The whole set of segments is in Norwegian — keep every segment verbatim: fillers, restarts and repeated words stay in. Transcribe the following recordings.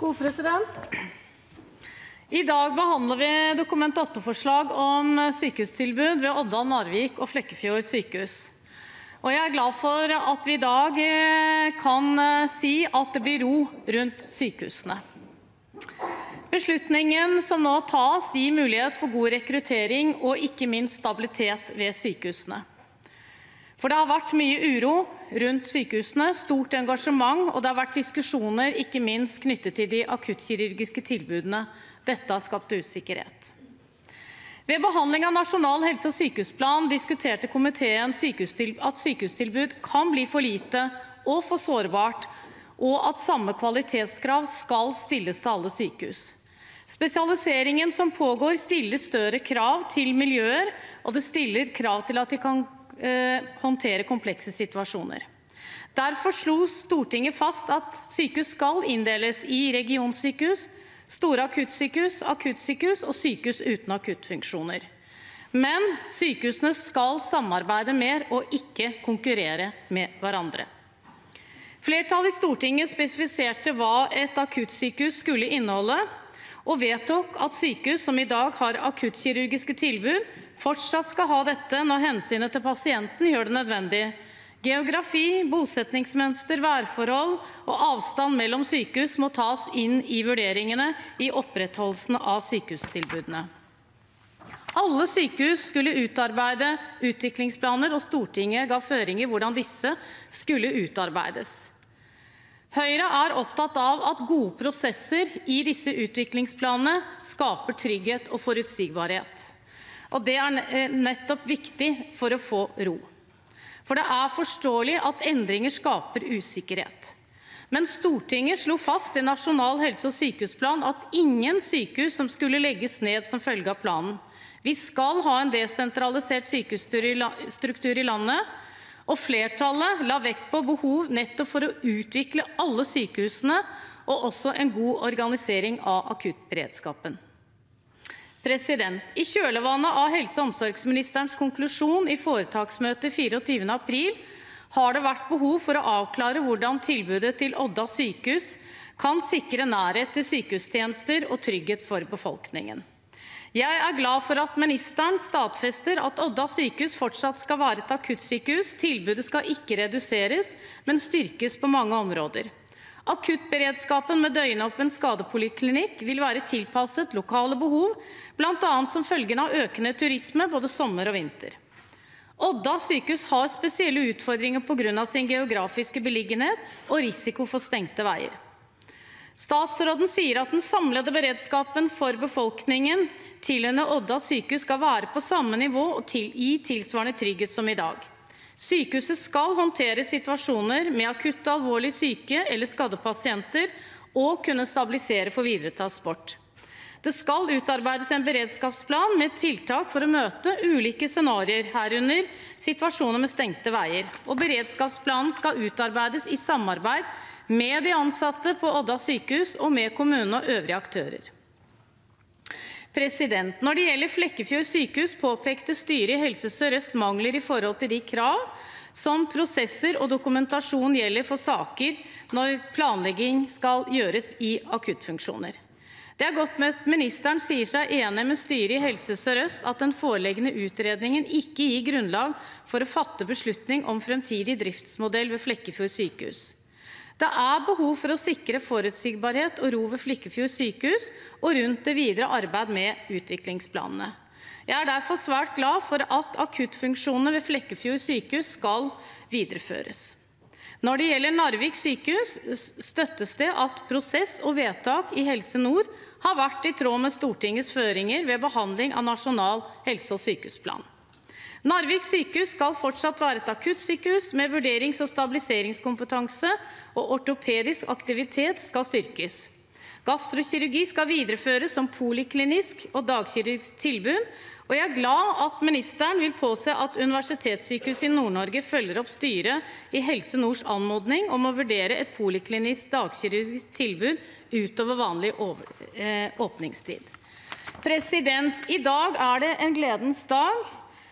God president. I dag behandler vi Dokument åtte-forslag om sykehustilbud ved Odda, Narvik og Flekkefjord sykehus. Og jeg er glad for at vi i dag kan si at det blir ro rundt sykehusene. Beslutningen som nå tas gir mulighet for god rekruttering og ikke minst stabilitet ved sykehusene. For det har vært mye uro rundt sykehusene, stort engasjement, og det har vært diskusjoner ikke minst knyttet til de akuttkirurgiske tilbudene. Dette har skapt usikkerhet. Ved behandling av Nasjonal helse- og sykehusplan diskuterte komiteen at sykehustilbud kan bli for lite og for sårbart, og at samme kvalitetskrav skal stilles til alle sykehus. Spesialiseringen som pågår stiller større krav til miljøer, og det stiller krav til at de kan eh, håndtere komplekse situasjoner. Derfor slo Stortinget fast at sykehus skal inndeles i regionsykehus, store akuttsykehus, akuttsykehus og sykehus uten akuttfunksjoner. Men sykehusene skal samarbeide mer og ikke konkurrere med hverandre. Flertallet i Stortinget spesifiserte hva et akuttsykehus skulle inneholde, og vedtok at sykehus som i dag har akuttkirurgiske tilbud, fortsatt skal ha dette når hensynet til pasienten gjør det nødvendig. Geografi, bosetningsmønster, værforhold og avstand mellom sykehus må tas inn i vurderingene i opprettholdelsen av sykehustilbudene. Alle sykehus skulle utarbeide utviklingsplaner, og Stortinget ga føringer hvordan disse skulle utarbeides. Høyre er opptatt av at gode prosesser i disse utviklingsplanene skaper trygghet og forutsigbarhet. Og det er nettopp viktig for å få ro. For det er forståelig at endringer skaper usikkerhet. Men Stortinget slo fast i Nasjonal helse- og sykehusplan at ingen sykehus som skulle legges ned som følge av planen. Vi skal ha en desentralisert sykehusstruktur i landet, og flertallet la vekt på behov nettopp for å utvikle alle sykehusene og også en god organisering av akuttberedskapen. President, i kjølvannet av helse- og omsorgsministerens konklusjon i foretaksmøtet fireogtyvende april har det vært behov for å avklare hvordan tilbudet til Odda sykehus kan sikre nærhet til sykehustjenester og trygghet for befolkningen. Jeg er glad for at ministeren stadfester at Odda sykehus fortsatt skal være et akuttsykehus. Tilbudet skal ikke reduseres, men styrkes på mange områder. Akuttberedskapen med døgnåpen skadepoliklinikk vil være tilpasset lokale behov, blant annet som følgen av økende turisme både sommer og vinter. Odda sykehus har spesielle utfordringer på grunn av sin geografiske beliggenhet og risiko for stengte veier. Statsråden sier at den samlede beredskapen for befolkningen tilhørende Odda sykehus skal være på samme nivå og til, i tilsvarende trygghet som i dag. Sykehuset skal håndtere situasjoner med akutt alvorlig syke eller skadde pasienter og kunne stabilisere for videre transport. Det skal utarbeides en beredskapsplan med tiltak for å møte ulike scenarier, herunder situasjoner med stengte veier. Og beredskapsplanen skal utarbeides i samarbeid med de ansatte på Odda sykehus og med kommunene og øvrige aktører. President, når det gjelder Flekkefjord sykehus, påpekte styret i Helse Sør-Øst mangler i forhold til de krav som prosesser og dokumentasjon gjelder for saker når planlegging skal gjøres i akuttfunksjoner. Det er godt med at ministeren sier seg enig med styret i Helse Sør-Øst at den foreliggende utredningen ikke gir grunnlag for å fatte beslutning om fremtidig driftsmodell ved Flekkefjord sykehus. Det er behov for å sikre forutsigbarhet og ro ved Flekkefjord sykehus og rundt det videre arbeid med utviklingsplanene. Jeg er derfor svært glad for at akuttfunksjonene ved Flekkefjord sykehus skal videreføres. Når det gjelder Narvik sykehus, støttes det at prosess og vedtak i Helse Nord har vært i tråd med Stortingets føringer ved behandling av Nasjonal helse- og sykehusplan. Narvik sykehus skal fortsatt være et akuttsykehus med vurderings- og stabiliseringskompetanse, og ortopedisk aktivitet skal styrkes. Gastrokirurgi skal videreføres som poliklinisk og dagkirurgisk tilbud, og jeg er glad at ministeren vil påse at Universitetssykehuset i Nord-Norge følger opp styret i Helse Nords anmodning om å vurdere et poliklinisk dagkirurgisk tilbud utover vanlig over, eh, åpningstid. President, i dag er det en gledens dag.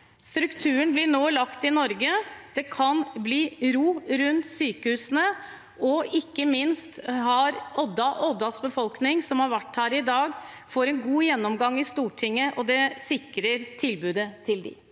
Strukturen blir nå lagt i Norge. Det kan bli ro rundt sykehusene, og ikke minst har Odda, Oddas befolkning som har vært her i dag, får en god gjennomgang i Stortinget, og det sikrer tilbudet til de.